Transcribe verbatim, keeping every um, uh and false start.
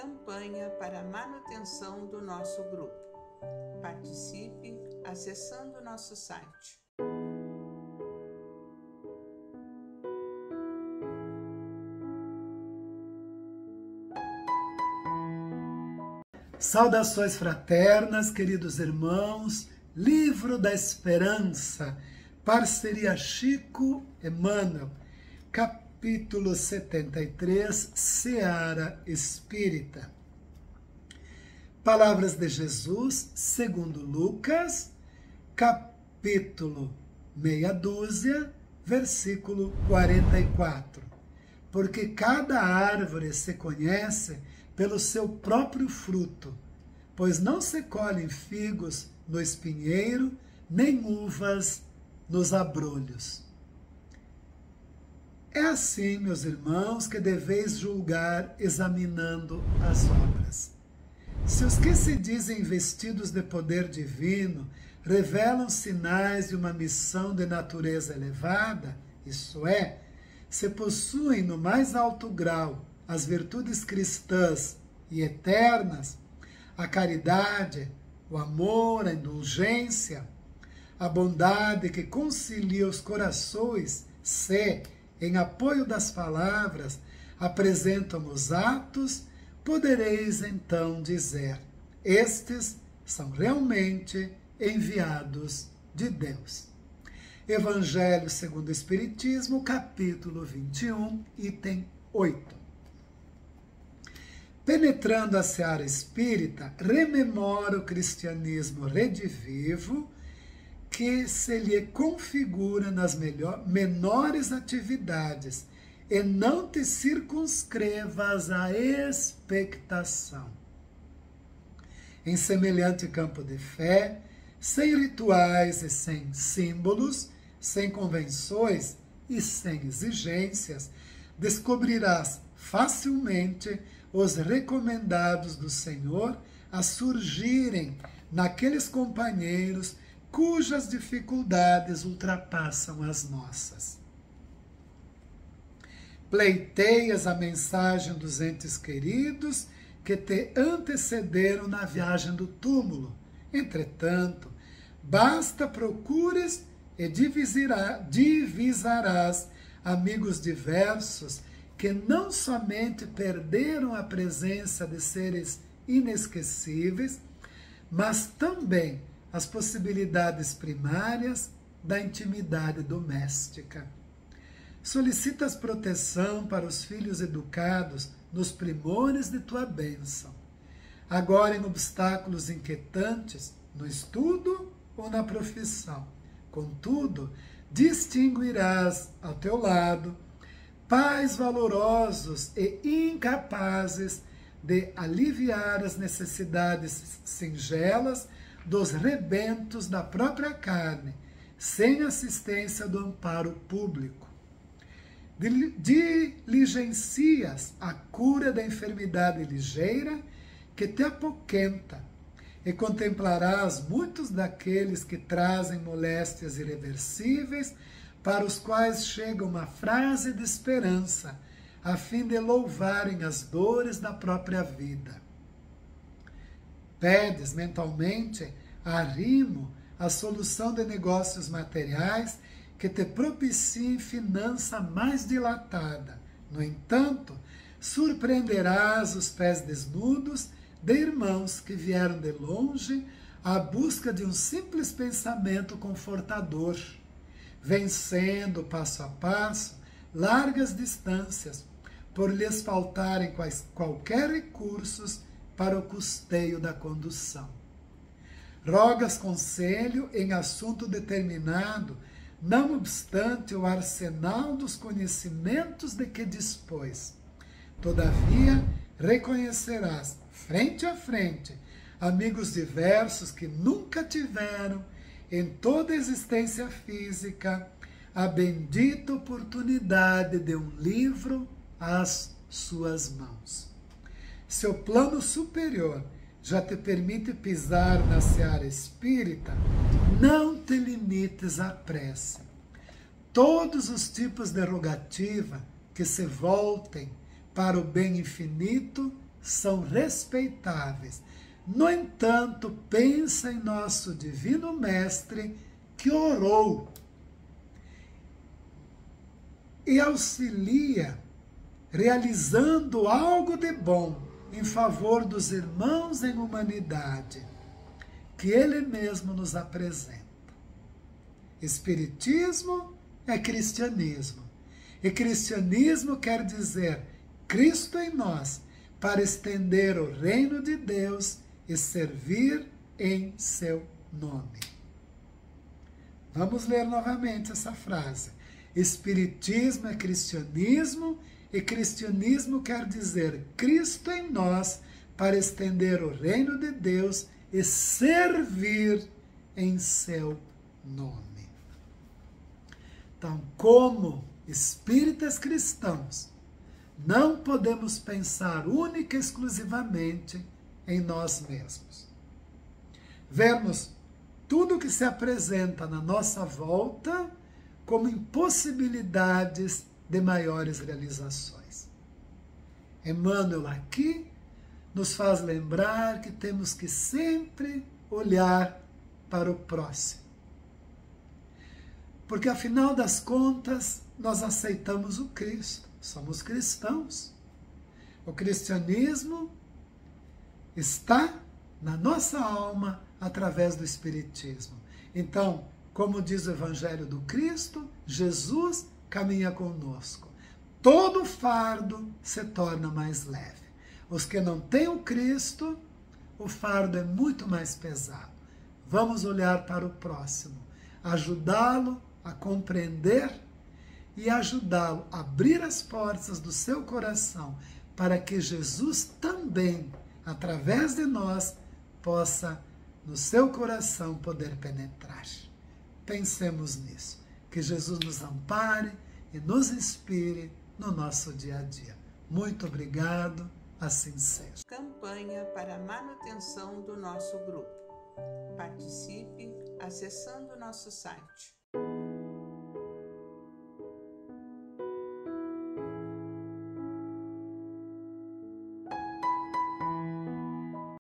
campanha para a manutenção do nosso grupo. Participe acessando nosso site. Saudações fraternas, queridos irmãos, Livro da Esperança, parceria Chico Emmanuel, capítulo setenta e três, Seara Espírita. Palavras de Jesus, segundo Lucas, capítulo meia dúzia, versículo quarenta e quatro. Porque cada árvore se conhece pelo seu próprio fruto, pois não se colhem figos no espinheiro, nem uvas nos abrolhos. É assim, meus irmãos, que deveis julgar examinando as obras. Se os que se dizem vestidos de poder divino revelam sinais de uma missão de natureza elevada, isso é, se possuem no mais alto grau as virtudes cristãs e eternas, a caridade, o amor, a indulgência, a bondade que concilia os corações, se, em apoio das palavras, apresentam os atos, podereis então dizer: estes são realmente enviados de Deus. Evangelho segundo o Espiritismo, capítulo vinte e um, item oito. Penetrando a seara espírita, rememora o cristianismo redivivo que se lhe configura nas melhor, menores atividades e não te circunscrevas à expectação. Em semelhante campo de fé, sem rituais e sem símbolos, sem convenções e sem exigências, descobrirás facilmente os recomendados do Senhor a surgirem naqueles companheiros cujas dificuldades ultrapassam as nossas. Pleiteias a mensagem dos entes queridos que te antecederam na viagem do túmulo. Entretanto, basta procures e divisarás amigos diversos que não somente perderam a presença de seres inesquecíveis, mas também as possibilidades primárias da intimidade doméstica. Solicitas proteção para os filhos educados nos primores de tua bênção, agora em obstáculos inquietantes, no estudo ou na profissão. Contudo, distinguirás ao teu lado pais valorosos e incapazes de aliviar as necessidades singelas dos rebentos da própria carne, sem assistência do amparo público. Diligencias a cura da enfermidade ligeira que te apoquenta, e contemplarás muitos daqueles que trazem moléstias irreversíveis, para os quais chega uma frase de esperança, a fim de louvarem as dores da própria vida. Pedes mentalmente arrimo a solução de negócios materiais que te propiciem finança mais dilatada. No entanto, surpreenderás os pés desnudos de irmãos que vieram de longe à busca de um simples pensamento confortador, vencendo passo a passo largas distâncias, por lhes faltarem quais, qualquer recursos para o custeio da condução. Rogas conselho em assunto determinado, não obstante o arsenal dos conhecimentos de que dispôs. Todavia, reconhecerás, frente a frente, amigos diversos que nunca tiveram, em toda a existência física, a bendita oportunidade de um livro às suas mãos. Seu plano superior já te permite pisar na seara espírita, não te limites à prece. Todos os tipos de rogativa que se voltem para o bem infinito são respeitáveis. No entanto, pensa em nosso Divino Mestre que orou e auxilia, realizando algo de bom em favor dos irmãos em humanidade, que ele mesmo nos apresenta. Espiritismo é cristianismo, e cristianismo quer dizer Cristo em nós, para estender o reino de Deus e servir em seu nome. Vamos ler novamente essa frase. Espiritismo é cristianismo, e cristianismo quer dizer Cristo em nós, para estender o reino de Deus e servir em seu nome. Então, como espíritas cristãos, não podemos pensar única e exclusivamente em nós mesmos. Vermos tudo que se apresenta na nossa volta como impossibilidades de maiores realizações. Emmanuel aqui nos faz lembrar que temos que sempre olhar para o próximo. Porque, afinal das contas, nós aceitamos o Cristo, somos cristãos. O cristianismo está na nossa alma através do Espiritismo. Então, como diz o Evangelho do Cristo, Jesus caminha conosco. Todo fardo se torna mais leve. Os que não têm o Cristo, o fardo é muito mais pesado. Vamos olhar para o próximo, ajudá-lo a compreender e ajudá-lo a abrir as portas do seu coração para que Jesus também, através de nós, possa no seu coração poder penetrar. Pensemos nisso. Que Jesus nos ampare e nos inspire no nosso dia a dia. Muito obrigado, assim seja. Campanha para a manutenção do nosso grupo. Participe acessando nosso site